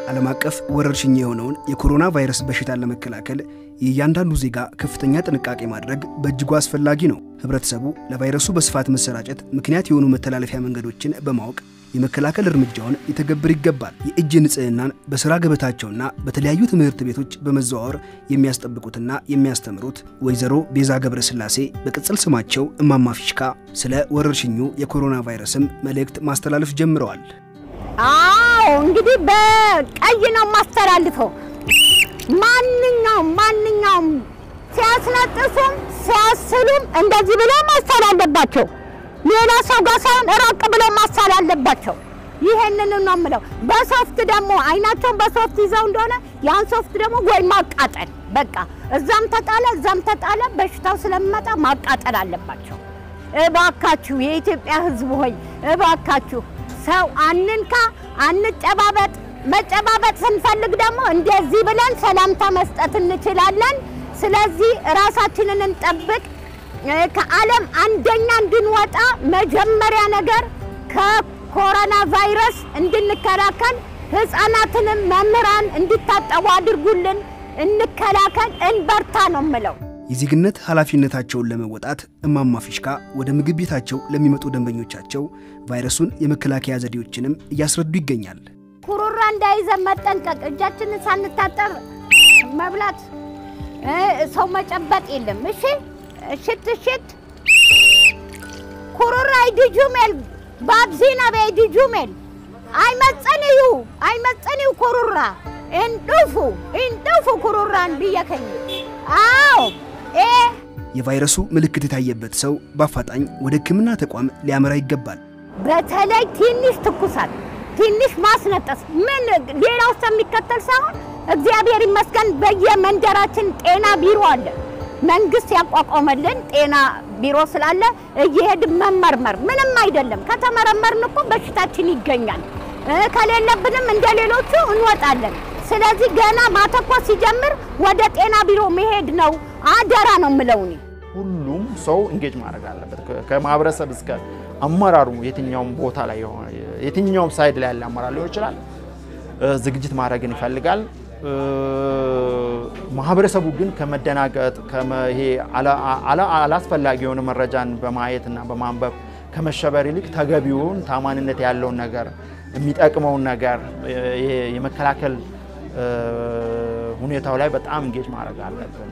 ዓለም አቀፍ ወረርሽኝ የሆነውን የኮሮና ቫይረስ በሽታን ለመከላከል የእያንዳንዱ ዜጋ ከፍተኛ ጥንቃቄ ማድረግ በእጅጉ አስፈላጊ ነው። ህብረተሰቡ ለቫይረሱ በስፋት መሰራጨት ምክንያት የሆኑ መተላለፊያ መንገዶችን በማወቅ የመከላከል እርምጃውን ይተገብር ይገባል። የእጅ ንጽህናን በስራ ገበታቸውና በተለያዩ ትምህርት ቤቶች በመዘዋወር የሚያስጠብቁትና የሚያስተምሩት ወይዘሮ ቤዛ ገብረስላሴ በቅጽል ስማቸው እማማ ፊሽካ ስለ ወረርሽኙ የኮሮና ቫይረስም መልእክት ማስተላለፍ ጀምረዋል። እንግዲህ በቀይ ነው ማስተላልፈው ማንኛውም ሲያስነጥሱም ሲያስሉም እንደዚህ ብለው ማስተላለባቸው ሌላ ሰው ጋር ሳይሆን ራቅ ብለው ማስተላለባቸው ይሄንን ነው የምለው። በሶፍት ደግሞ አይናቸውን በሶፍት ይዘው እንደሆነ ያን ሶፍት ደግሞ ወይ ማቃጠል በቃ እዛም ተጣለ በሽታው ስለሚመጣ ማቃጠል አለባቸው። እባካችሁ የኢትዮጵያ ህዝብ ሆይ እባካችሁ ሰው አንንካ አንጨባበጥ። መጨባበጥ ስንፈልግ ደግሞ እንደዚህ ብለን ሰላምታ መስጠት እንችላለን። ስለዚህ ራሳችንን እንጠብቅ። ከዓለም አንደኛ እንድንወጣ መጀመሪያ ነገር ከኮሮና ቫይረስ እንድንከላከል ህፃናትንም መምህራን እንዲታጠቡ አድርጉልን። እንከላከል፣ እንበርታ ነው የምለው። የዜግነት ኃላፊነታቸውን ለመወጣት እማማ ፊሽካ ወደ ምግብ ቤታቸው ለሚመጡ ደንበኞቻቸው ቫይረሱን የመከላከያ ዘዴዎችንም እያስረዱ ይገኛል። ኩሩራ እንዳይዘን መጠንቀቅ፣ እጃችንን ሳንታጠብ መብላት፣ ሰው መጨበጥ የለም። እሺ እሽት ኩሩራ ይድጁሜል ባብዚና በይድጁሜል አይመጸኒው ኩሩራ እንዱፉ ኩሩራን ቢያከኝ የቫይረሱ ምልክት የታየበት ሰው በአፋጣኝ ወደ ሕክምና ተቋም ሊያመራ ይገባል። በተለይ ትንሽ ትኩሳት፣ ትንሽ ማስነጠስ ምን ሌላው የሚከተል ሳይሆን እግዚአብሔር ይመስገን በየመንደራችን ጤና ቢሮ አለ። መንግስት ያቋቋመልን ጤና ቢሮ ስላለ እየሄድ መመርመር ምንም አይደለም። ከተመረመርን እኮ በሽታችን ይገኛል። ከሌለብንም እንደሌሎቹ እንወጣለን። ስለዚህ ገና ማተኮስ ሲጀምር ወደ ጤና ቢሮ መሄድ ነው አደራ ነው የምለውኝ። ሁሉም ሰው እንጌጅ ማድረግ አለበት። ከማህበረሰብ እስከ አመራሩ የትኛውም ቦታ ላይ የትኛውም ሳይድ ላይ ያለ አመራር ሊሆን ይችላል ዝግጅት ማድረግን ይፈልጋል። ማህበረሰቡ ግን ከመደናገጥ ይሄ አላስፈላጊ የሆነ መረጃን በማየትና በማንበብ ከመሸበር ይልቅ ተገቢውን ታማኝነት ያለውን ነገር የሚጠቅመውን ነገር የመከላከል ሁኔታው ላይ በጣም እንጌጅ ማድረግ አለብን።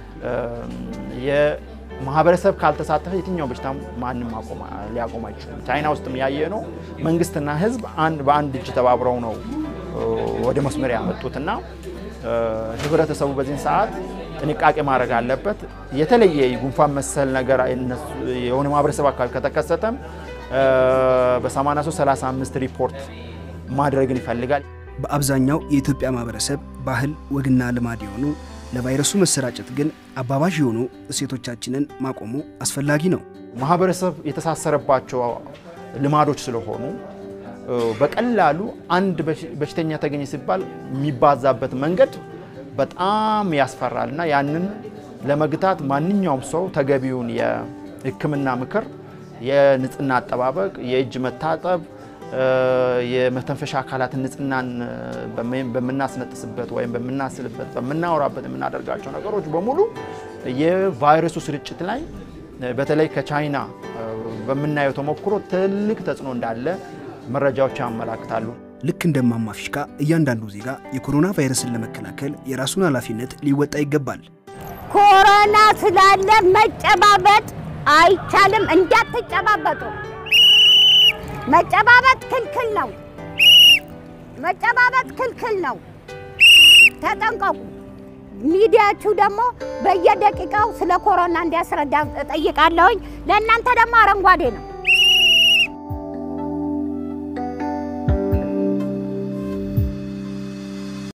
የማህበረሰብ ካልተሳተፈ የትኛው በሽታ ማንንም ሊያቆም አይችልም። ቻይና ውስጥም ያየነው መንግስትና ህዝብ በአንድ እጅ ተባብረው ነው ወደ መስመር ያመጡትና ህብረተሰቡ በዚህ ሰዓት ጥንቃቄ ማድረግ አለበት። የተለየ ጉንፋን መሰል ነገር የሆነ ማህበረሰብ አካባቢ ከተከሰተም በ8335 ሪፖርት ማድረግን ይፈልጋል። በአብዛኛው የኢትዮጵያ ማህበረሰብ ባህል ወግና ልማድ የሆኑ ለቫይረሱ መሰራጨት ግን አባባሽ የሆኑ እሴቶቻችንን ማቆሙ አስፈላጊ ነው። ማህበረሰብ የተሳሰረባቸው ልማዶች ስለሆኑ በቀላሉ አንድ በሽተኛ ተገኘ ሲባል የሚባዛበት መንገድ በጣም ያስፈራልና ያንን ለመግታት ማንኛውም ሰው ተገቢውን የህክምና ምክር፣ የንጽህና አጠባበቅ፣ የእጅ መታጠብ፣ የመተንፈሻ አካላት ንጽህናን በመናስነጥስበት ወይም በመናስልበት በመናወራበት የምናደርጋቸው ነገሮች በሙሉ የቫይረሱ ስርጭት ላይ በተለይ ከቻይና በመናየው ተሞክሮ ትልቅ ተጽዕኖ እንዳለ መረጃዎች ያመለክታሉ። ልክ እንደ እማማ ፊሽካ እያንዳንዱ ዜጋ የኮሮና ቫይረስን ለመከላከል የራሱን ኃላፊነት ሊወጣ ይገባል። ኮሮና ስላለ መጨባበጥ አይቻልም። እንዳትጨባበጡ። መጨባበጥ ክልክል ነው። ተጠንቀቁ። ሚዲያችሁ ደግሞ በየደቂቃው ስለ ኮሮና እንዲያስረዳ ጠይቃለሁኝ። ለእናንተ ደግሞ አረንጓዴ ነው።